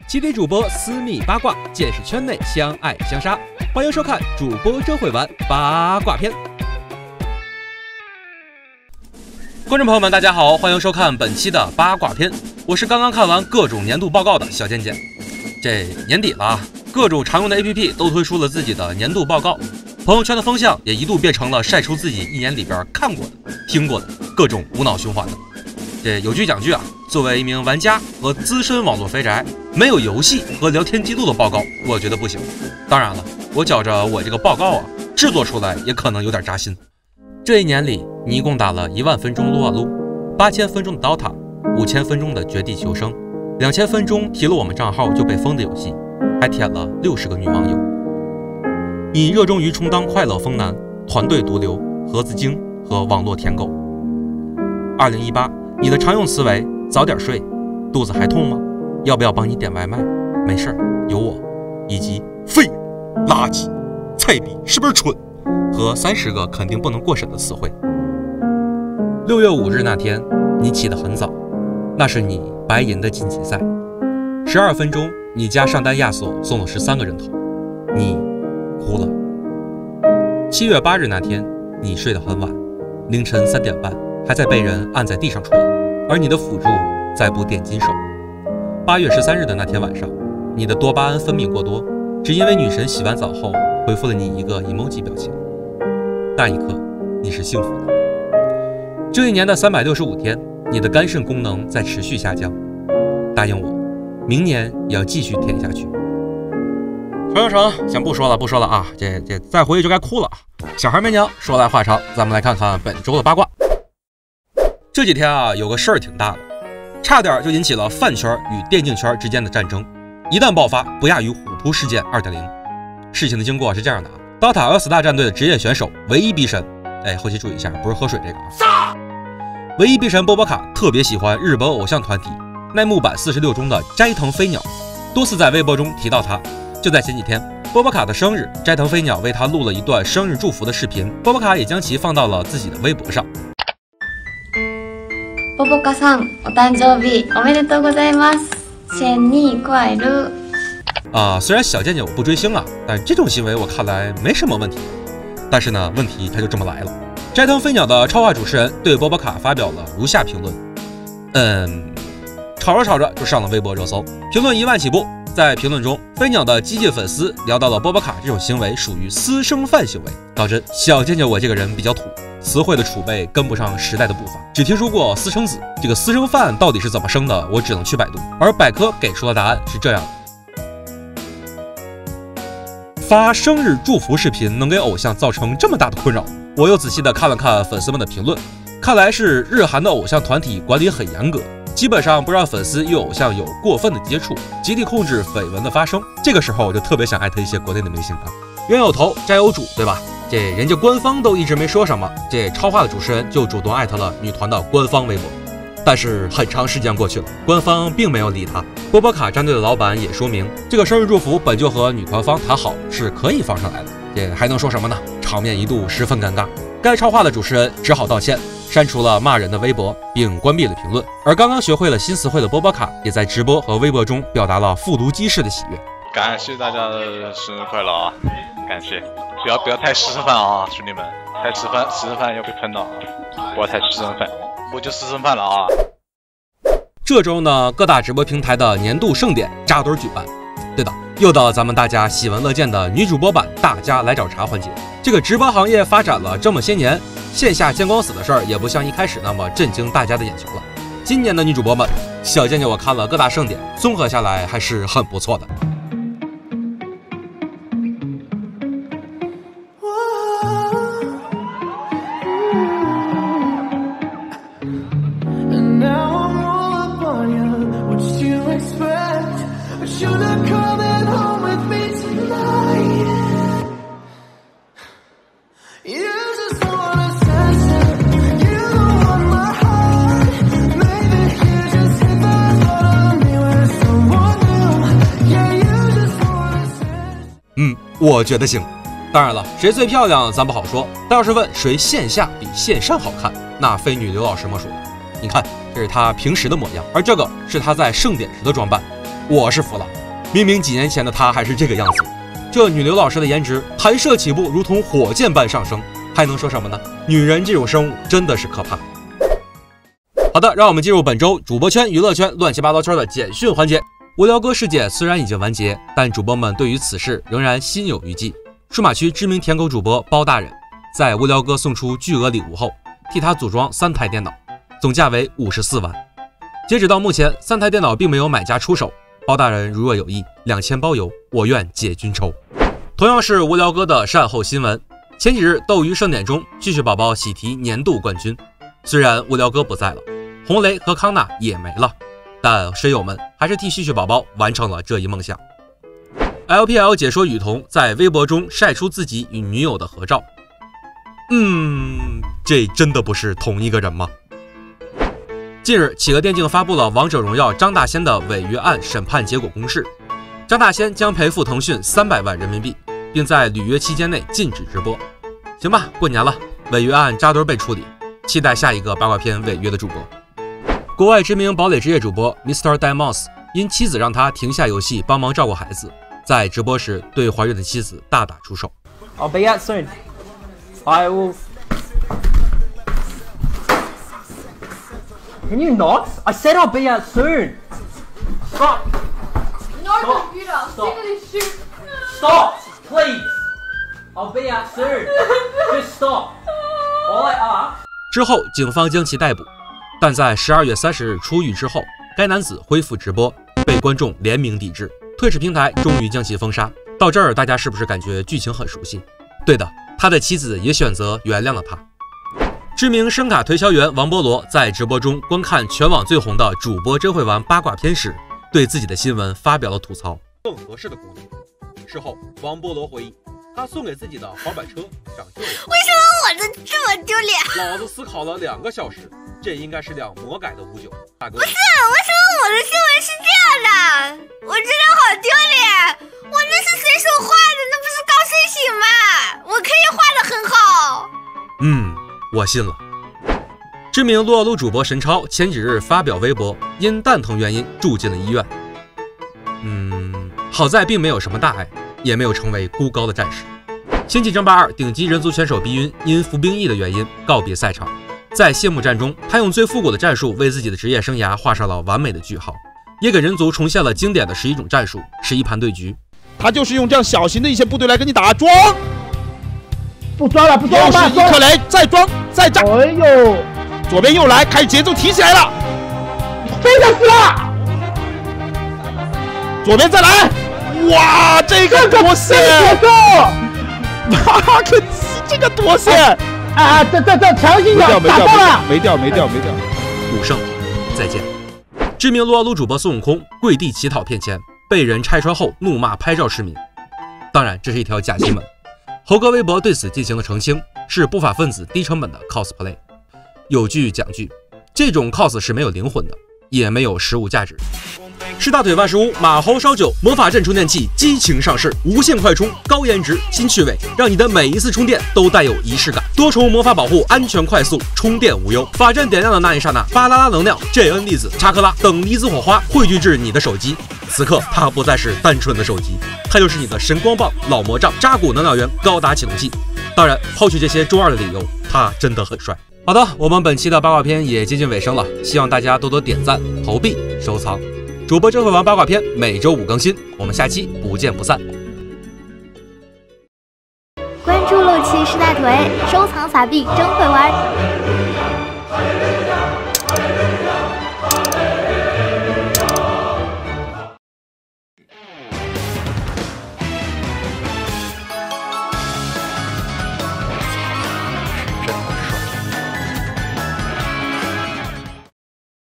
七底主播私密八卦，见识圈内相爱相杀。欢迎收看主播真会玩八卦片。观众朋友们，大家好，欢迎收看本期的八卦片。我是刚刚看完各种年度报告的小健健。这年底了啊，各种常用的 APP 都推出了自己的年度报告，朋友圈的风向也一度变成了晒出自己一年里边看过的、听过的各种无脑循环的。这有句讲句啊，作为一名玩家和资深网络肥宅，没有游戏和聊天记录的报告，我觉得不行。当然了，我觉着我这个报告啊，制作出来也可能有点扎心。这一年里，你一共打了10000分钟撸啊撸，8000分钟的 DOTA， 5000分钟的绝地求生，2000分钟提了我们账号就被封的游戏，还舔了60个女网友。你热衷于充当快乐疯男、团队毒瘤、盒子精和网络舔狗。2018，你的常用词为早点睡，肚子还痛吗？要不要帮你点外卖？没事，有我，以及废物、垃圾、菜逼是不是蠢？和30个肯定不能过审的词汇。6月5日那天，你起得很早，那是你白银的晋级赛。12分钟，你家上单亚索送了13个人头，你哭了。7月8日那天，你睡得很晚，凌晨3点半还在被人按在地上捶，而你的辅助在补点金手。8月13日的那天晚上，你的多巴胺分泌过多，只因为女神洗完澡后回复了你一个 emoji 表情。那一刻，你是幸福的。这一年的365天，你的肝肾功能在持续下降。答应我，明年也要继续舔下去。成，先不说了啊，这再回去就该哭了。小孩没娘，说来话长，咱们来看看本周的八卦。这几天啊，有个事儿挺大的，差点就引起了饭圈与电竞圈之间的战争，一旦爆发，不亚于虎扑事件 2.0。事情的经过是这样的啊，DOTA All Star 战队的职业选手唯一逼神，后期注意一下，不是喝水这个啊。唯一逼神波波卡特别喜欢日本偶像团体奈木坂46中的斋藤飞鸟，多次在微博中提到他。就在前几天，波波卡的生日，斋藤飞鸟为他录了一段生日祝福的视频，波波卡也将其放到了自己的微博上。 波波卡さん、お誕生日おめでとうございます。千日快乐。 虽然小健健我不追星啊，但这种行为我看来没什么问题。但是呢，问题它就这么来了。斋藤飞鸟的超话主持人对波波卡发表了如下评论，吵着就上了微博热搜，评论1万起步。在评论中，飞鸟的激进粉丝聊到了波波卡这种行为属于私生饭行为。导致小健健我这个人比较土，词汇的储备跟不上时代的步伐，只听说过私生子，这个私生饭到底是怎么生的，我只能去百度。而百科给出的答案是这样的：发生日祝福视频能给偶像造成这么大的困扰？我又仔细的看了看粉丝们的评论，看来是日韩的偶像团体管理很严格，基本上不让粉丝与偶像有过分的接触，极力控制绯闻的发生。这个时候我就特别想艾特一些国内的明星啊，冤有头债有主，对吧？这人家官方都一直没说什么，这超话的主持人就主动艾特了女团的官方微博。但是很长时间过去了，官方并没有理他。波波卡战队的老板也说明，这个生日祝福本就和女团方谈好，是可以放上来的。这还能说什么呢？场面一度十分尴尬。该超话的主持人只好道歉，删除了骂人的微博，并关闭了评论。而刚刚学会了新词汇的波波卡，也在直播和微博中表达了复读机式的喜悦。 感谢大家的生日快乐啊！感谢，不要太私生饭啊，兄弟们，太私生饭要被喷了啊！不要太私生饭，我就私生饭了啊！ 这周呢，各大直播平台的年度盛典扎堆举办。对的，又到咱们大家喜闻乐见的女主播版大家来找茬环节。这个直播行业发展了这么些年，线下见光死的事儿也不像一开始那么震惊大家的眼球了。今年的女主播们，小健健我看了各大盛典，综合下来还是很不错的。我觉得行。当然了，谁最漂亮咱不好说，但要是问谁线下比线上好看，那非女刘老师莫属了。你看，这是她平时的模样，而这个是她在盛典时的装扮，我是服了。 明明几年前的她还是这个样子，这女刘老师的颜值弹射起步如同火箭般上升，还能说什么呢？女人这种生物真的是可怕。好的，让我们进入本周主播圈、娱乐圈乱七八糟圈的简讯环节。无聊哥事件虽然已经完结，但主播们对于此事仍然心有余悸。数码区知名舔狗主播包大人在无聊哥送出巨额礼物后，替他组装3台电脑，总价为54万。截止到目前，3台电脑并没有买家出手。包大人如若有意，2000包邮，我愿解军抽。同样是无聊哥的善后新闻，前几日斗鱼盛典中，旭旭宝宝喜提年度冠军。虽然无聊哥不在了，红雷和康纳也没了，但水友们还是替旭旭宝宝完成了这一梦想。LPL 解说雨桐在微博中晒出自己与女友的合照。这真的不是同一个人吗？近日，企鹅电竞发布了《王者荣耀》张大仙的违约案审判结果公示，张大仙将赔付腾讯300万人民币，并在履约期间内禁止直播。行吧，过年了，违约案扎堆被处理，期待下一个八卦片违约的主播。国外知名堡垒职业主播 Mr. Demos 因妻子让他停下游戏帮忙照顾孩子，在直播时对怀孕的妻子大打出手。 I'll be out soon. I will. Can you not? I said I'll be out soon. Stop. No computer. Stop. Shoot. Stop, please. I'll be out soon. Just stop. All I ask. 之后，警方将其逮捕，但在12月30日出狱之后，该男子恢复直播，被观众联名抵制。Twitch 平台终于将其封杀。到这儿，大家是不是感觉剧情很熟悉？对的，他的妻子也选择原谅了他。知名声卡推销员王菠萝在直播中观看全网最红的主播真会玩八卦片时，对自己的新闻发表了吐槽。更合适的姑娘。事后，王菠萝回忆，他送给自己的滑板车长锈了。为什么我的这么丢脸？ 老子思考了2个小时，这应该是辆魔改的59。大哥， 不是，为什么我的新闻是这样的？我真的好丢脸！我那是随手画的，那不是刚睡醒吗？我可以画得很好。 我信了。知名撸啊撸主播神超前几日发表微博，因蛋疼原因住进了医院。好在并没有什么大碍，也没有成为孤高的战士。星际争霸2顶级人族选手碧云因服兵役的原因告别赛场，在谢幕战中，他用最复古的战术为自己的职业生涯画上了完美的句号，也给人族重现了经典的11种战术，11盘对局。 他就是用这样小型的一些部队来跟你打，装， 不装了，不装了， 又是一颗雷，再装，再炸， 哎呦， 左边又来，开始节奏提起来了， 飞的死了， 左边再来，哇，这个多线，马克西这个多线， 啊，这强行的打到了， 没掉 5胜，再见。知名撸啊撸主播孙悟空跪地乞讨骗钱，被人拆穿后怒骂拍照市民，当然这是一条假新闻。猴哥微博对此进行了澄清，是不法分子低成本的 cosplay。有句讲句，这种 cos 是没有灵魂的，也没有实物价值。是大腿万事屋马猴烧酒魔法阵充电器激情上市，无线快充，高颜值，新趣味，让你的每一次充电都带有仪式感。多重魔法保护，安全快速，充电无忧。法阵点亮的那一刹那，巴啦啦能量 JN 粒子、查克拉等离子火花汇聚至你的手机。此刻，它不再是单纯的手机，它就是你的神光棒、老魔杖、扎古能量源、高达启动器。当然，抛去这些中二的理由，它真的很帅。好的，我们本期的八卦片也接近尾声了，希望大家多多点赞、投币、收藏。主播真会玩八卦片，每周5更新，我们下期不见不散。 关注陆琪是大腿，收藏撒币真会玩。